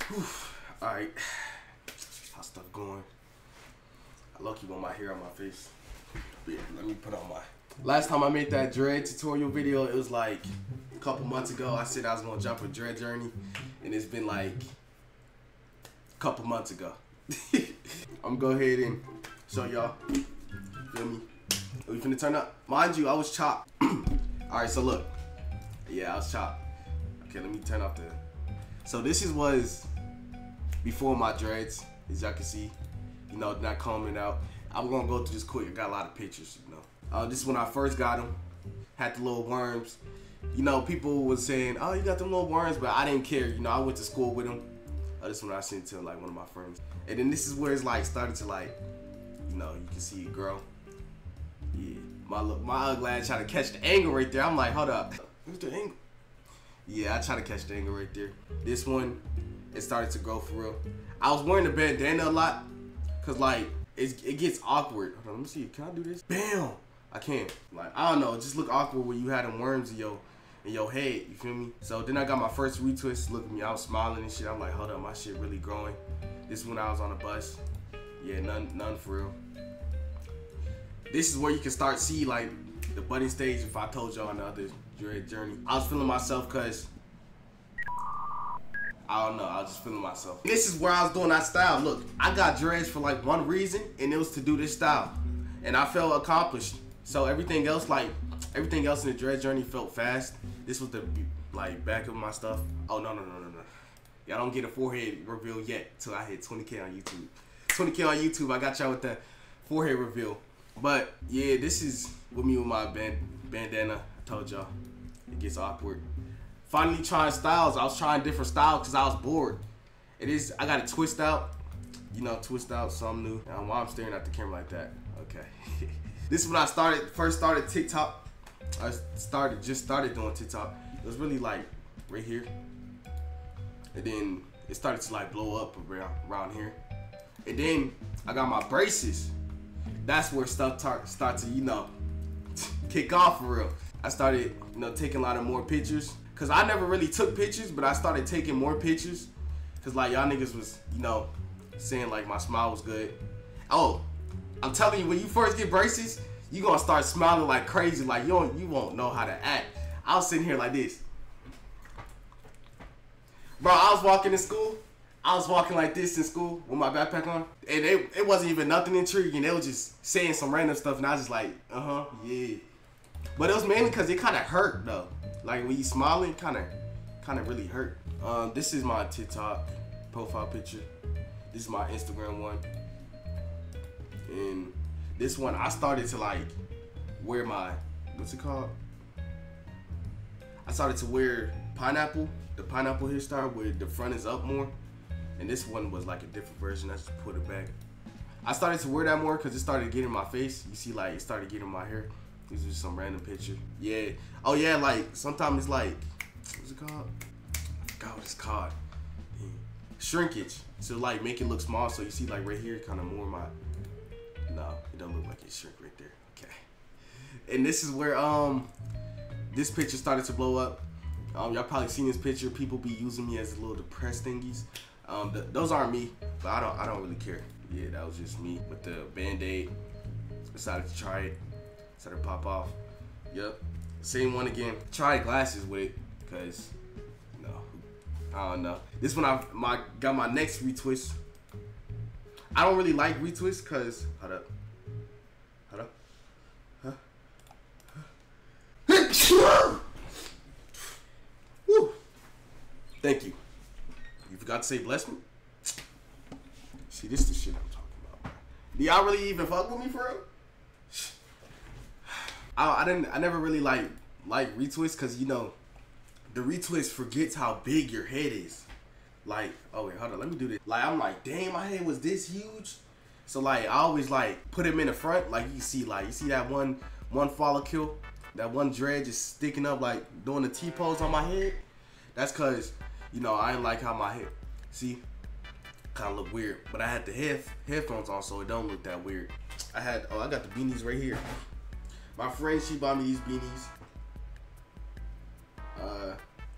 Alright. How's stuff going? I lucky want my hair on my face. But yeah, let me put on my... Last time I made that dread tutorial video, it was like a couple months ago. I said I was gonna jump a dread journey, and it's been like a couple months ago. I'm gonna go ahead and show y'all. Feel me? Are we finna turn up? Mind you, I was chopped. Alright, so look. Yeah, I was chopped. Okay, let me turn off the... So this was before my dreads, as y'all can see. You know, not combing it out. I'm gonna go through this quick. I got a lot of pictures, you know. This is when I first got them. Had the little worms. You know, people was saying, oh, you got them little worms, but I didn't care. You know, I went to school with them. This one I sent to like one of my friends. And then this is where it's like started to like, you know, you can see it grow. Yeah, my ugly ass try to catch the angle right there. I'm like, hold up. Where's the angle? Yeah, I try to catch the angle right there. This one, it started to grow for real. I was wearing the bandana a lot, cause like it gets awkward. Hold on, let me see. Can I do this? Bam! I can't. Like, I don't know. It just look awkward when you had them worms in your head. You feel me? So then I got my first retwist. Look at me. I was smiling and shit. I'm like, hold up, my shit really growing. This is when I was on a bus. Yeah, none for real. This is where you can start see like the budding stage. If I told y'all on the other dread journey, I was feeling myself cause I don't know. I was just feeling myself. This is where I was doing that style. Look, I got dreads for like one reason, and it was to do this style, and I felt accomplished. So everything else in the dread journey felt fast. This was the like back of my stuff. Oh no. Y'all don't get a forehead reveal yet till I hit 20K on YouTube. 20K on YouTube, I got y'all with the forehead reveal. But yeah, this is with me with my bandana. I told y'all it gets awkward. Finally trying styles. I was trying different styles because I was bored. I got it twist out. You know, twist out something new. And why I'm staring at the camera like that. Okay. This is when I first started TikTok. I just started doing TikTok. It was really like right here. And then it started to like blow up around here. And then I got my braces. That's where stuff starts to, you know, kick off for real. I started, you know, taking a lot of more pictures. Cause I never really took pictures, but I started taking more pictures. Cause like y'all niggas was, you know, saying like my smile was good. Oh, I'm telling you, when you first get braces, you gonna start smiling like crazy. Like you won't know how to act. I was sitting here like this. Bro, I was walking in school. I was walking like this in school with my backpack on. And it wasn't even nothing intriguing. They was just saying some random stuff and I was just like, yeah. But it was mainly because it kind of hurt though. Like when you smiling, kind of really hurt. This is my TikTok profile picture. This is my Instagram one. And this one, I started to like wear my, what's it called? I started to wear the pineapple hairstyle where the front is up more. And this one was like a different version. I just put it back. I started to wear that more because it started getting in my face. You see, like it started getting in my hair. This is just some random picture. Yeah. Oh yeah, like sometimes it's like, what's it called? I forgot what it's called. Yeah. Shrinkage. So like make it look small. So you see like right here, kind of more my. No, it don't look like it shrink right there. Okay. And this is where this picture started to blow up. Y'all probably seen this picture. People be using me as little depressed thingies. Those aren't me, but I don't really care. Yeah, that was just me with the Band-Aid. Decided to try it. Started to pop off. Yep. Same one again. Tried glasses with it, cause no, I don't know. This one I got my next retwist. I don't really like retwist, cause hold up. Woo. Thank you. You forgot to say bless me? See, this is the shit I'm talking about. Do y'all really even fuck with me for real? I never really like retwist because you know the retwist forgets how big your head is. Like, oh wait, hold on, let me do this. Like I'm like, damn, my head was this huge. So like I always like put him in the front, like you see that one follicle, that one dread just sticking up like doing the T-pose on my head. That's cause, you know, I didn't like how my head, see, kind of look weird. But I had the headphones on, so it don't look that weird. I got the beanies right here. My friend, she bought me these beanies.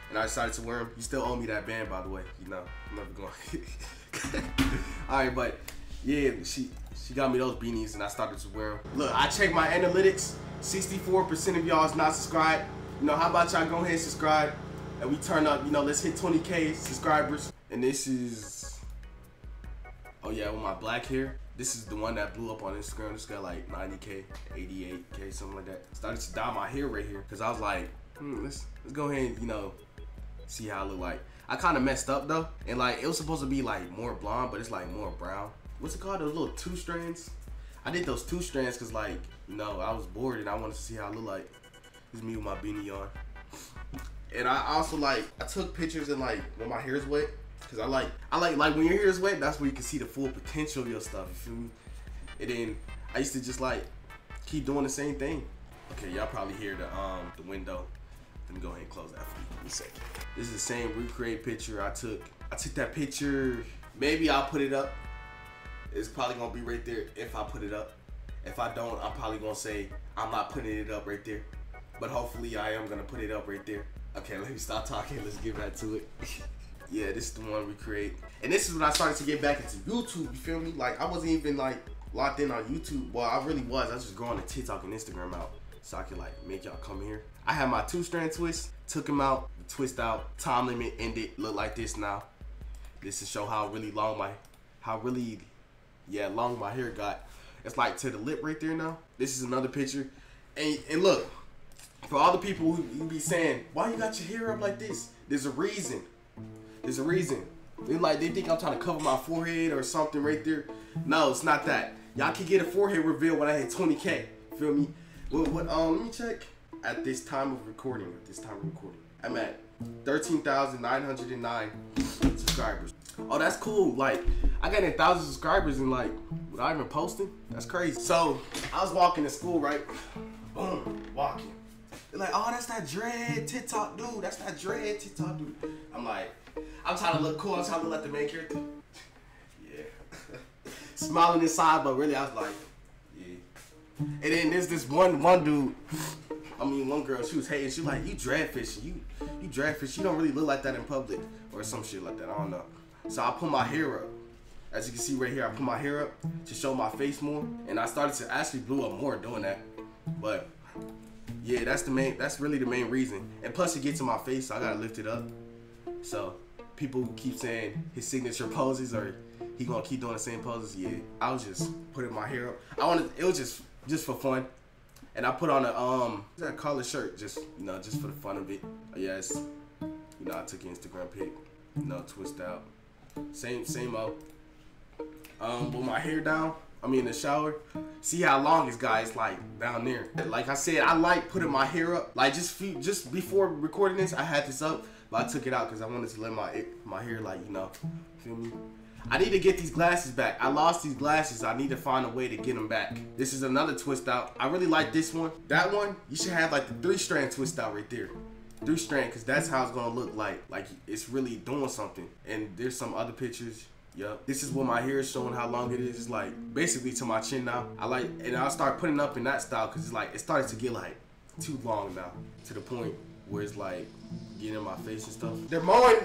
and I decided to wear them. You still owe me that band, by the way. You know, I'm never going. All right, but yeah, she got me those beanies, and I started to wear them. Look, I checked my analytics. 64% of y'all is not subscribed. You know, how about y'all go ahead and subscribe, and we turn up. You know, let's hit 20K subscribers. And this is, oh yeah, with my black hair. This is the one that blew up on Instagram. This got like 90K, 88K, something like that. Started to dye my hair right here because I was like, let's go ahead and, you know, see how I look like. I kind of messed up though, and like it was supposed to be like more blonde, but it's like more brown. What's it called? Those little 2 strands. I did those 2 strands because, like, you know, I was bored and I wanted to see how I look like. This is me with my beanie on. And I also, like, I took pictures and, like, when my hair is wet. Because I like when your hair is wet, that's where you can see the full potential of your stuff, you feel me? And then I used to just, like, keep doing the same thing. Okay, y'all probably hear the window. Let me go ahead and close that for you. Give me a second. This is the same recreate picture I took. I took that picture. Maybe I'll put it up. It's probably gonna be right there if I put it up. If I don't, I'm probably gonna say I'm not putting it up right there. But hopefully I am gonna put it up right there. Okay, let me stop talking. Let's get back to it. Yeah, this is the one we create. And this is when I started to get back into YouTube, you feel me? Like, I wasn't even, like, locked in on YouTube. Well, I really was. I was just growing the TikTok and Instagram out so I could, like, make y'all come here. I had my 2-strand twist, took them out, twist out, time limit ended, look like this now. This to show how really long long my hair got. It's like to the lip right there now. This is another picture. And look, for all the people who be saying, why you got your hair up like this? There's a reason. There's a reason. They think I'm trying to cover my forehead or something right there. No, it's not that. Y'all can get a forehead reveal when I hit 20K. Feel me? Let me check. At this time of recording, I'm at 13,909 subscribers. Oh, that's cool. Like, I got 1,000 subscribers and, like, without even posting. That's crazy. So I was walking to school, right? Boom, walking. They're like, oh, that's that dread TikTok dude. That's that dread TikTok dude. I'm like, I'm trying to look cool. I'm trying to look like the main character. Yeah. Smiling inside, but really I was like, yeah. And then there's this one dude. One girl, she was hating. She was like, you drag fish. You drag fish. You don't really look like that in public. Or some shit like that. I don't know. So I put my hair up. As you can see right here, I put my hair up to show my face more. And I started to actually blew up more doing that. But yeah, that's really the main reason. And plus it gets in my face, so I gotta lift it up. So people keep saying his signature poses or he gonna keep doing the same poses. Yeah, I was just putting my hair up. It was just for fun. And I put on a collar shirt, just for the fun of it. Yes, I took an Instagram pic, twist out, same old. With my hair down, in the shower. See how long this guy is like down there. Like I said, I like putting my hair up. Like just before recording this, I had this up, but I took it out because I wanted to let my hair feel me. I need to get these glasses back. I lost these glasses. I need to find a way to get them back. This is another twist out. I really like this one. That one, you should have like the 3-strand twist out right there. 3-strand, because that's how it's going to look like. Like it's really doing something. And there's some other pictures. Yup. This is what my hair is showing how long it is. It's like basically to my chin now. And I'll start putting up in that style because it's like, it started to get like too long now. To the point where it's like getting in my face and stuff. They're mowing.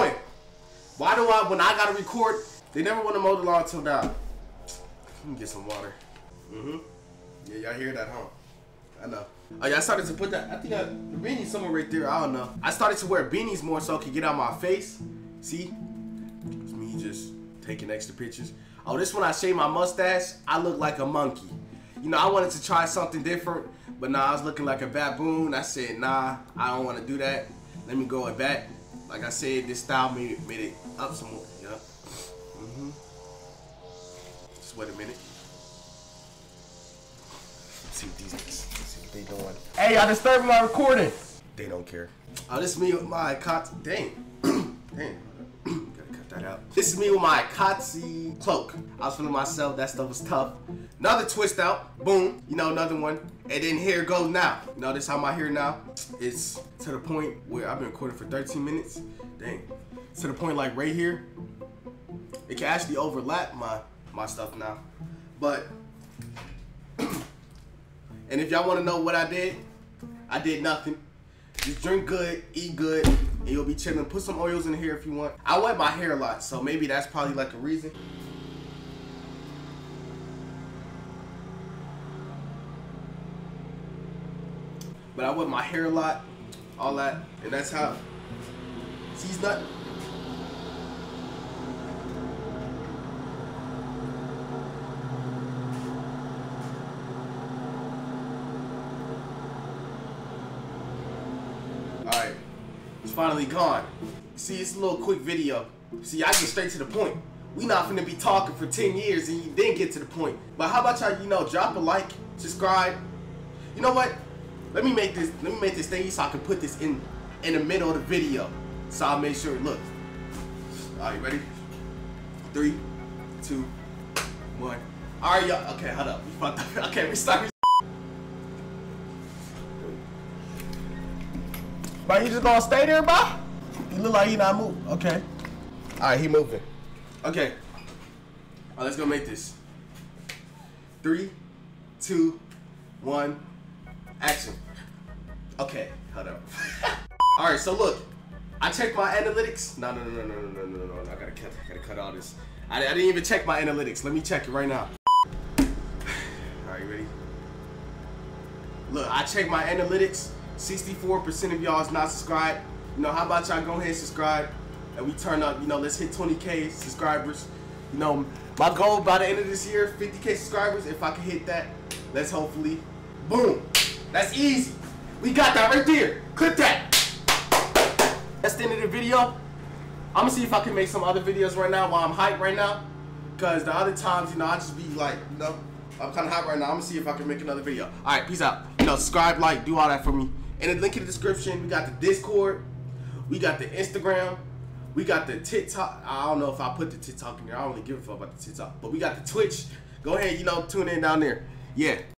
Why do when I gotta record, they never want to mow the lawn till now. Let me get some water. Yeah, y'all hear that, huh? I know. Oh yeah, I started to put that, I think the beanie somewhere right there, I don't know. I started to wear beanies more so I could get out my face. See? It's me just taking extra pictures. Oh, this one I shaved my mustache, I look like a monkey. I wanted to try something different, but nah, I was looking like a baboon. I said, nah, I don't want to do that. Let me go with that. Like I said, this style made it up some more. Yeah. Just wait a minute. Let's see what these niggas. See what they doing. Hey, y'all disturbing my recording. They don't care. Oh, this is me with my dang. Gotta cut that out. This is me with my Akatsi cloak. I was feeling myself. That stuff was tough. Another twist out. Boom. Another one. And then here it goes now. This how my hair now. It's to the point where I've been recording for 13 minutes. Dang. To the point like right here. It can actually overlap my stuff now. But, and if y'all want to know what I did nothing. Just drink good, eat good, and you'll be chilling. Put some oils in the hair if you want. I wet my hair a lot, so maybe that's probably like a reason. But I wet my hair a lot, all that, and that's how. See, he's not. Alright, it's finally gone. See, it's a little quick video. See, I get straight to the point. We not finna be talking for 10 years and you didn't get to the point. But how about y'all, you know, drop a like, subscribe. You know what? Let me make this thingy so I can put this in the middle of the video. So I'll make sure it looks. Alright, ready? 3, 2, 1. Alright, y'all. Okay, hold up. We fucked up. Okay, we start. But you just gonna stay there, bro? You look like he not moving. Okay. Alright, he moving. Okay. Alright, let's go make this. 3, 2, 1, action. Okay, hold up. Alright, so look. I checked my analytics. No. I gotta cut all this. I didn't even check my analytics. Let me check it right now. Alright, ready? Look, I checked my analytics. 64% of y'all is not subscribed. You know, how about y'all go ahead and subscribe and we turn up, you know, let's hit 20K subscribers. You know, my goal by the end of this year, 50K subscribers. If I can hit that, let's hopefully, boom. That's easy. We got that right there. Clip that. That's the end of the video. I'm gonna see if I can make some other videos right now while I'm hyped right now. Cause the other times, you know, I just be like, you know, I'm kind of hyped right now. I'm gonna see if I can make another video. All right, peace out. You know, subscribe, like, do all that for me. And the link in the description, we got the Discord, we got the Instagram, we got the TikTok. I don't know if I put the TikTok in there. I don't really give a fuck about the TikTok. But we got the Twitch. Go ahead, you know, tune in down there. Yeah.